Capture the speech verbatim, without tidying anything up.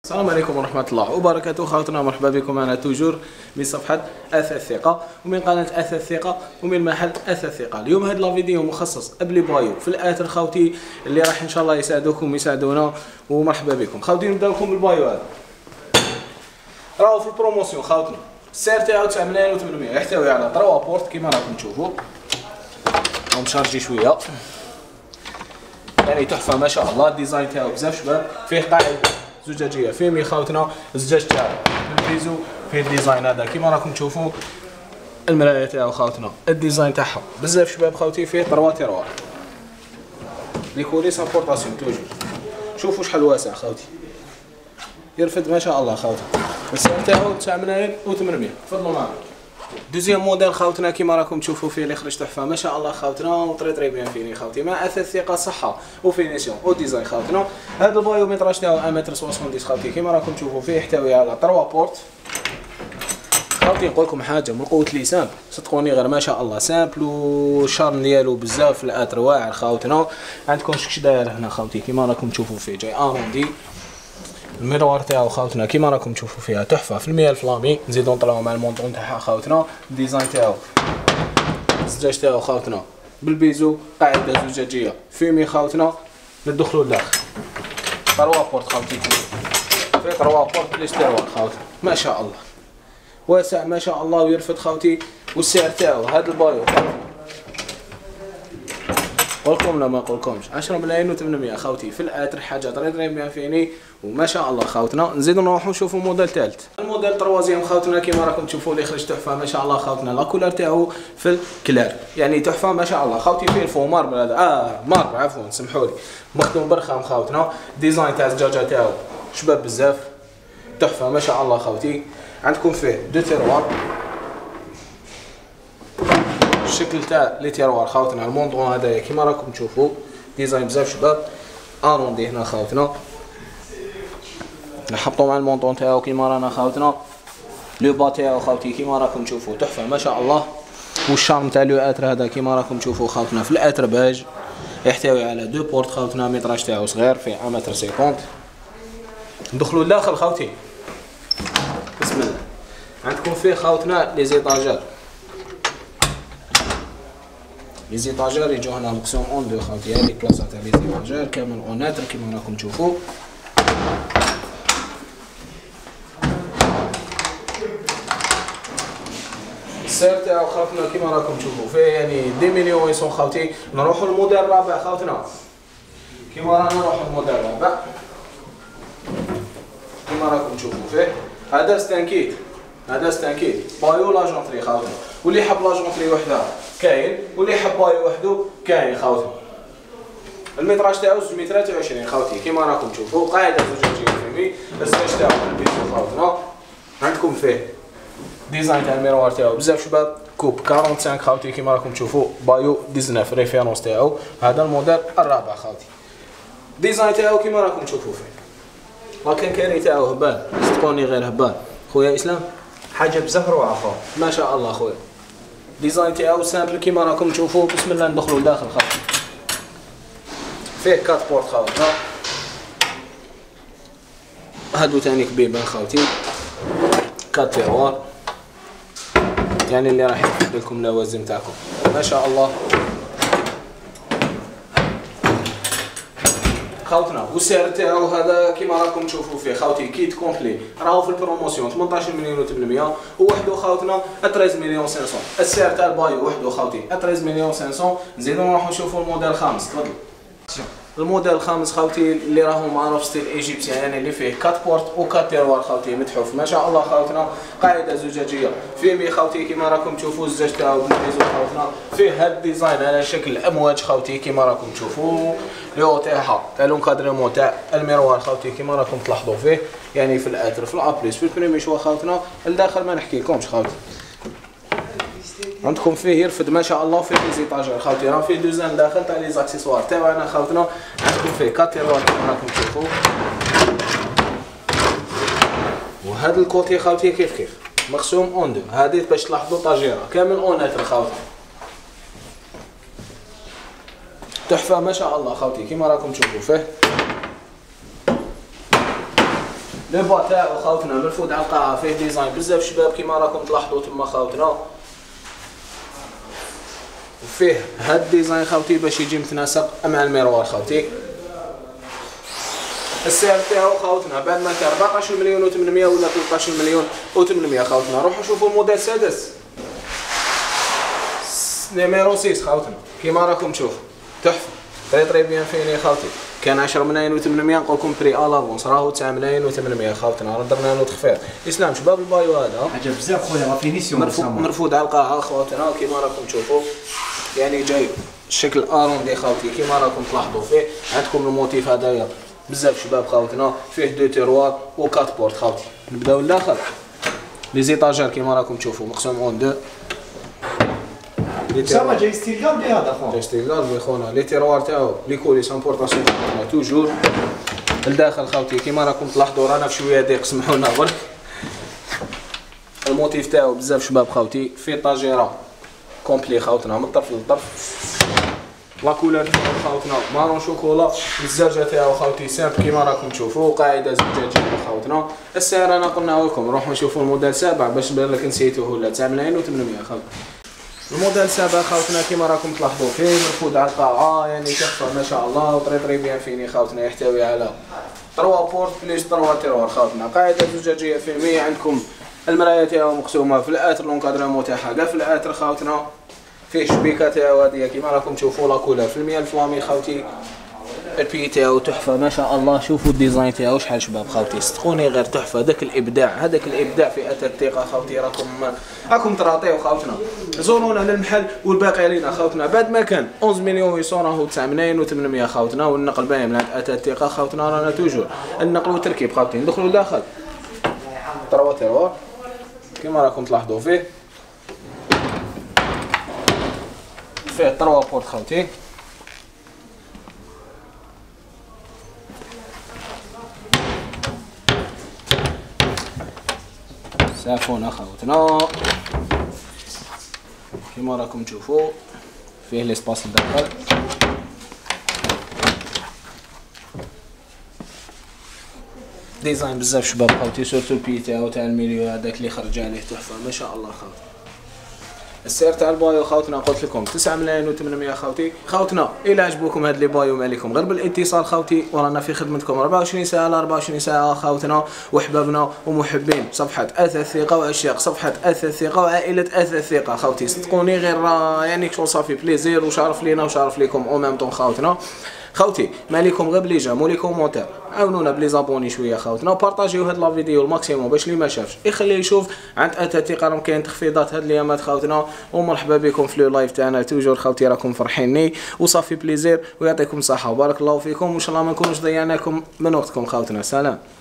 السلام عليكم ورحمة الله وبركاته خواتنا، مرحبا بكم معنا توجور من صفحة أثاث الثقة ومن قناة أثاث الثقة ومن محل أثاث الثقة. اليوم هذا الفيديو مخصص قبل بايو في الآثر خوتي اللي راح إن شاء الله يساعدوكم ويساعدونا، ومرحبا بكم خوتي. نبداو لكم بالبايو هذا، راهو في البروموسيون خوتنا. السعر تاعو تسعة ملايين وثمانمائة، يحتوي على تروا بورت كيما راكم تشوفوا، راهم مشارجي شوية، يعني تحفة ما شاء الله. الديزاين تاعو بزاف شباب، فيه قاعدة زجاجيه فيمي خوتنا، الزجاج تاعو بالبيزو فيه الديزاين هذا كيما راكم تشوفوا. المرايه تاعو خوتنا الديزاين تاعها بزاف شباب خوتي، فيه تروا تيروار لي كوليس امبورطاسيون توجور. شوفوا شحال واسع خوتي، يرفد ما شاء الله خوتي. السعر تاعو تسعة ملايين وثمانمائة. تفضلوا معنا. دوزيام موديل خوتنا كيما راكم تشوفوا فيه اللي خرج تحفه ما شاء الله خوتنا، وطري طري بيان فيني خوتي، مع اثاث ثقه صحه وفينيسيون وديزاين خوتنا. هذا البايو متراج تاعو واحد متر سبعين خوتي كيما راكم تشوفوا، فيه يحتوي على تروا بورت خوتي. نقول لكم حاجه من قوه لي سامبل، صدقوني غير ما شاء الله سامبل، والشارم ديالو بزاف في الاتر واعر خوتنا. عندكم شكش داير هنا خوتي كيما راكم تشوفوا فيه جاي اروندي. الميروار تاعو خوتنا كيما راكم تشوفوا فيها تحفه في المياه الفلامي. نزيدو نطلعو مع المونطون تاعها خوتنا. الديزاين تاعو الزجاج تاعو خوتنا بالبيزو، قاعده زجاجيه فيمي خوتنا. ندخلو لداخل تروا بورت خوتي، فيه تروا بورت بليش تيروار خوتنا ما شاء الله، واسع ما شاء الله ويرفد خوتي. والسعر تاعو هذا البايو قولكم لا ما قولكمش عشرة ملايين وثمانمائة خوتي في الاتر، حاجه طري طري بيان فيني وما شاء الله خوتنا. نزيدو نروحو نشوفو موديل ثالث، الموديل تروازيام خوتنا كيما راكم تشوفوا اللي خرج تحفه ما شاء الله خوتنا. لا كولور تاعو في الكلار يعني تحفه ما شاء الله خوتي. فيه الفو ماربل هذا اه ماربل عفوا سمحوا لي، مخدوم برخام خوتنا. ديزاين تاع الزجاجه تاعو شباب بزاف تحفه ما شاء الله خوتي. عندكم فيه دو تيروار، الشكل تاع لي تيروار خوتنا. المونطون هذايا كيما راكم تشوفوا ديزاين بزاف شباب اروندي هنا خوتنا. نحطو مع المونطون تاعو كيما رانا خوتنا. لو با تاعو خوتي كيما راكم تشوفوا تحفه ما شاء الله. والشارم تاع لو اتر هذا كيما راكم تشوفوا خوتنا في الاتر باج، يحتوي على دو بورت خوتنا. ميتراج تاعو صغير في واحد متر خمسين. ندخلوا لداخل خوتي بسم الله. عندكم فيه خوتنا لي زيطاجار، لي زيطاجار يجوا هنا مقسوم اون دو خوتي. هذيك بلاصه تاع لي زيطاجار كامل اوناتر كيما راكم تشوفوا. السعر تاعو خوتنا كيما راكم تشوفوا فيه يعني اثنين مليون ومئتين خوتي. نروحوا للموديل الرابع خوتنا كيما رانا نروحوا للموديل الرابع كيما راكم تشوفوا فيه. هذا ستانكيت، هذا ستانكيت بايو لاجونطري خوتنا، واللي يحب لاجونطري وحدها كاين، واللي يحب بايو وحده كاين خوتنا. المتراج تاعو زوج مترات وعشرين خوتي كيما راكم تشوفوا. قاعده زجاجيه فيمي، الزجاج تاعو بالبيزو خوتنا. عندكم فيه ديزاين تاع الميروار تاعو بزاف شباب، كوب خمسة وأربعين خوتي كيما راكم تشوفوا. بايو تسعة عشر ريفيرونس تاعو. هذا الموديل الرابع خوتي. ديزاين تاعو كيما راكم تشوفوا فيه. لكن كاري تاعو هبال، صدقوني غير هبال خويا اسلام، حاجه بزاف روعه خو ما شاء الله خويا. ديزاين تاعو سامبل كيما راكم تشوفوا. بسم الله ندخلوا لداخل خوتي. فيه كات بورت خوتنا، هادو تاني كبيبان خوتي. كات تيروار يعني اللي راح يفتح لكم اللوازم تاعكم ما شاء الله خوتنا. والسعر تاعو هذا كيما راكم تشوفوا فيه خوتي كيت كومبلي، راهو في البروموسيون ثمنطاش مليون وثمانمائة، ووحده خوتنا ثلاثة مليون وخمسمائة. السعر تاع البايو وحده خوتي ثلاثة مليون وخمسمائة. نزيدو نروحو نشوفو الموديل الخامس. تفضل. الموديل الخامس خوتي اللي راهو معروف ستيل ايجيبسيان، يعني اللي فيه كات بورت وكات تيروار خوتي متحوف ما شاء الله خوتنا. قاعده زجاجيه فيمي خوتي كيما راكم تشوفوا. الزجاج تاعو بالبيزو خوتنا. فيه هاد الديزاين على شكل امواج خوتي كيما راكم تشوفوا. لو تاعها تاع لونكادريمون تاع الميروار خوتي كيما راكم تلاحظوا فيه، يعني في الاتر في الابليس في البريمي شوا خوتنا. لداخل ما نحكي لكمش خوتي. عندكم فيه يرفد ما شاء الله. فيه لي زيطاجار خوتي، راه فيه دوزان داخل تاع لي زاكسيسوار تاعنا خوتنا. عندكم فيه كاتيروار كيما راكم تشوفوا. وهذا الكوتي خوتي كيف كيف مقسوم اون دو. هذه باش تلاحظوا طاجيره كامل اوناتر خوتي. تحفه ما شاء الله خوتي كيما راكم تشوفوا فيه. لو با تاعو خوتنا مرفود على القاعه فيه ديزاين بزاف شباب كيما راكم تلاحظوا تما خوتنا. وفيه هاد الديزاين خوتي باش يجي متناسق مع الميروار خوتي. السعر تاعو خوتنا بعد ما كان أربعطاش مليون وثمانمية ولا ثلاثطاش مليون وثمانمية خوتنا. روحوا شوفوا الموديل السادس نيميرو ستة خوتنا كيما راكم تشوفوا تحفه تري تري بيان فيني خوتي. كان عشرة ملايين وثمانمية نقول لكم بري الافونس راهو تسعة ملايين وثمانمية خوتنا. راه درنا له تخفيض. اسلام شباب البايو هذا حاجه بزاف خويا راه فينيسيون مرفود على القاعه خوتنا كيما راكم تشوفوا. يعني جاي شكل اروندي خوتي كيما راكم تلاحظوا فيه. عندكم الموتيف هذايا بزاف شباب خوتنا فيه دو تيروار و كات بورت خوتي. نبداو الاخر لي زيتاجير كيما راكم تشوفوا مقسوم اون دو. سما جاي ستيل غالبي هذا خويا جاي ستيل غالبي خونا. لي تيروار تاعو لي كولي سامبورطاسيون توجور لداخل خوتي كيما راكم تلاحظوا. رانا في شويه ضيق سمحوا لنا برك. الموتيف تاعو بزاف شباب خوتي في طاجيره كومبلي خوتنا من طرف لطرف. لا كولور تاعو خوتنا مارون شوكولا. الزرجه تاعو خوتي سامبل كيما راكم تشوفوا. قاعده زجاجيه خوتنا. السعر انا قلناه لكم روحوا نشوفوا الموديل سبعة باش نبان لك نسيتوه ولا تسعة ملايين وثمانمية خوتنا. الموديل سبعة خوتنا كيما راكم تلاحظوا فيه مرفود على القاعه يعني تحفه ما شاء الله. وطري طري بيان فيني خوتنا. يحتوي على ثلاثة بورت بليس ثلاثة تيروار خوتنا. قاعده زجاجيه فيلميه. عندكم المرايه تاعو مقسومه في الاتر لونكادرمون تاعها كاع في الاتر خوتنا. فيه شبيكه تاعو هاديه كيما راكم تشوفوا لا كولور في المية الفلامي خوتي. البي تاعو تحفه ما شاء الله. شوفوا الديزاين تاعو شحال شباب خوتي صدقوني غير تحفه. داك الابداع هذاك الابداع في اثر الثقه خوتي. راكم راكم تراطيو خوتنا. زورونا للمحل والباقي علينا خوتنا. بعد ما كان أحد مليون ويسون راهو تسعة ملايين وثمانمية خوتنا. والنقل باين من عند اثر الثقه خوتنا. رانا توجور النقل والتركيب خوتي. ندخلوا لداخل ثلاثة تيروار كيما راكم تلاحظوا فيه. فيه ثلاثة بورت خوتي. سافونا خوتنا كيما راكم تشوفوا. فيه ليسباس لداخل. ديزاين بزاف شباب خوتي. سورتو البي تاعو تاع الميليو هذاك اللي خرج عليه تحفه ما شاء الله خوتي. السعر تاع البايو خوتنا قلت لكم تسعة ملايين وثمانمية خوتي. خوتنا الى عجبوكم هاد لي بايو ما عليكم غير بالاتصال خوتي. ورانا في خدمتكم أربعة وعشرين ساعه على أربعة وعشرين ساعه خوتنا. وحبابنا ومحبين صفحه اثر الثقه وعشاق صفحه اثر الثقه وعائله اثر الثقه خوتي. صدقوني غير يعني شغل صافي بليزير وشرف لينا وشرف ليكم او ميم طون خوتنا. خوتي ما ليكم غير بلي جام ولي كومونتير. عاونونا بلي زابوني شويه خوتنا. بارطاجيو هاد لا فيديو الماكسيموم باش اللي ما شافش يخليه يشوف. عند اثر الثقه راهم كاين تخفيضات هاد الايامات خوتنا. ومرحبا بكم في لو لايف تاعنا توجور خوتي. راكم فرحيني وصافي بليزير ويعطيكم الصحه وبارك الله فيكم. وان شاء الله ما نكونوش ضيعناكم من وقتكم خوتنا. سلام.